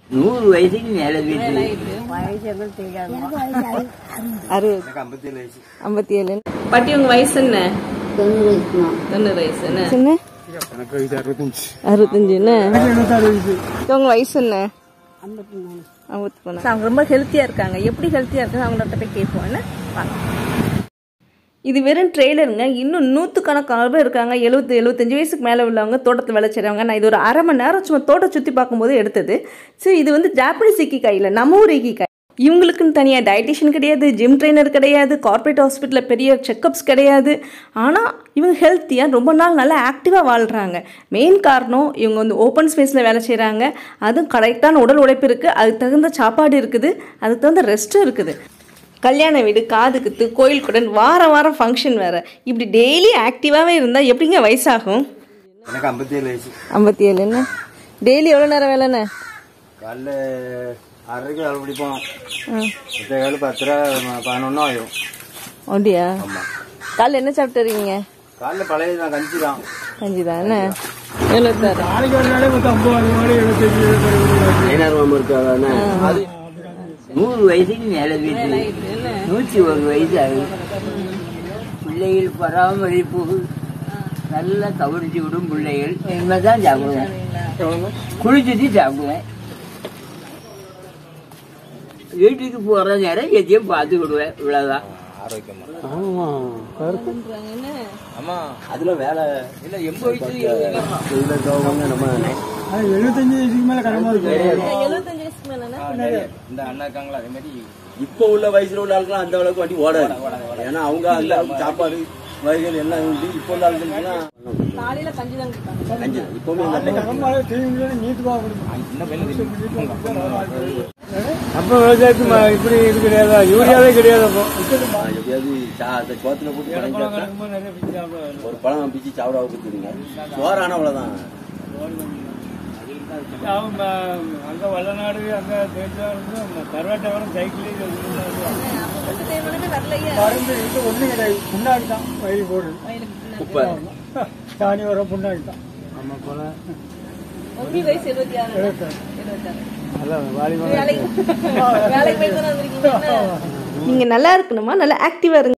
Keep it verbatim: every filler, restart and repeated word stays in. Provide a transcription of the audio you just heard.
நூறு வயசுக்கு மேல வீட்டு அறுபது ஐம்பத்தி ஏழு. பாட்டி உங்க வயசு என்ன? தொண்ணூறு வயசு என்ன? அறுபத்தஞ்சு என்ன? உங்க வயசு என்ன? ஐம்பத்தி மூணு. அவங்க ரொம்ப ஹெல்த்தியா இருக்காங்க. எப்படி ஹெல்த்தியா இருக்காங்க அவங்கள்ட்ட போய் கேட்போம். என்ன இது வெறும் ட்ரெய்லருங்க. இன்னும் நூற்றுக்கணக்கான பேர் இருக்காங்க. எழுபது எழுபத்தஞ்சு வயசுக்கு மேலே உள்ளவங்க தோட்டத்தை வேலை செய்கிறவங்க. நான் இது ஒரு அரை மணி நேரம் சும்மா தோட்டம் சுற்றி பார்க்கும்போது எடுத்தது. சரி, இது வந்து ஜாப்பனீஸ் இக்கிகாய் இல்லை, நம்ம ஊர் இக்கிகாய். இவங்களுக்குன்னு தனியாக டயட்டிஷியன் கிடையாது, ஜிம் ட்ரெயினர் கிடையாது, கார்பரேட் ஹாஸ்பிட்டலில் பெரிய செக்கப்ஸ் கிடையாது. ஆனால் இவங்க ஹெல்த்தியாக ரொம்ப நாள் நல்லா ஆக்டிவாக வாழ்கிறாங்க. மெயின் காரணம் இவங்க வந்து ஓப்பன் ஸ்பேஸில் வேலை செய்கிறாங்க. அதுவும் கரெக்டான உடல் உழைப்பு இருக்குது, அதுக்கு தகுந்த சாப்பாடு இருக்குது, அதுக்கு தகுந்த ரெஸ்ட்டும் இருக்குது. கல்யாண வீடு, காது குத்து, கோயில் குடன், வாரம் வாரம் ஃபங்க்ஷன் வேறு. இப்படி டெய்லி ஆக்டிவாகவே இருந்தால் எப்படிங்க வயசாகும்? எனக்கு ஐம்பத்தி ஏழு வயசு. ஐம்பத்தி ஏழு என்ன? டெய்லி எவ்வளோ நேரம் வேலைண்ணே? காலைல ஆறரைக்கு வேலை பிடிப்போம். வேலை பத்தரை பதினொன்னும் ஆயிடும். அப்படியா? காலைல என்ன சாப்பிட்டு இருக்கீங்க? காலைல பழைய தான், கஞ்சி தான். கஞ்சி தான் என்ன? எழுபத்தாறு. நாளைக்கு ஒரு நாளே மொத்தம் ஐம்பது மாடு எழுபத்தஞ்சு ஐநூறு இருக்காதானே? அது நூறு வயசுக்கு மேல வீட்டு நூற்றி ஒரு வயசு ஆகுது. பிள்ளைகள் பராமரிப்பு நல்லா கவனிச்சு விடும். பிள்ளைகள் இனிமேதான் சாப்பிடுவேன், குளிச்சுட்டு சாப்பிடுவேன். வீட்டுக்கு போற நேரம் எதையும் பார்த்து விடுவேன். இவ்வளவுதான். அதுல வேலை இல்ல. எண்பது வயசு எழுபத்தஞ்சு வயசுக்கு மேல கடமை இருக்கு. இந்த அண்ணா இருக்காங்களா, அதே மாதிரி இப்ப உள்ள வயசுல உள்ள ஆளுக்கெல்லாம் அந்த அளவுக்கு வண்டி ஓடாது. ஏன்னா அவங்க அந்த அளவுக்கு சாப்பாடு வகைகள் எல்லாம் உண்டு. இப்ப உள்ள ஆளுக்கெல்லாம் அப்ப விவசாயத்துக்கு இப்படி இது கிடையாது, யூரியாவே கிடையாது. அப்போ எப்படியாவது சோத்துல போட்டு ஒரு பழம் பிச்சு சாப்பிட கொடுத்துருங்க. சோறான அவ்வளவுதான். அங்க வல்லநாடு, அங்க கருவாட்டை வரும் சைக்கிள் ஒண்ணு கிடையாது. முன்னாடி தான் வயல் போடு, தானி வரும் முன்னாடி தான். ஆமா போல நீங்க நல்லா இருக்கணுமா, நல்லா ஆக்டிவா இருங்க.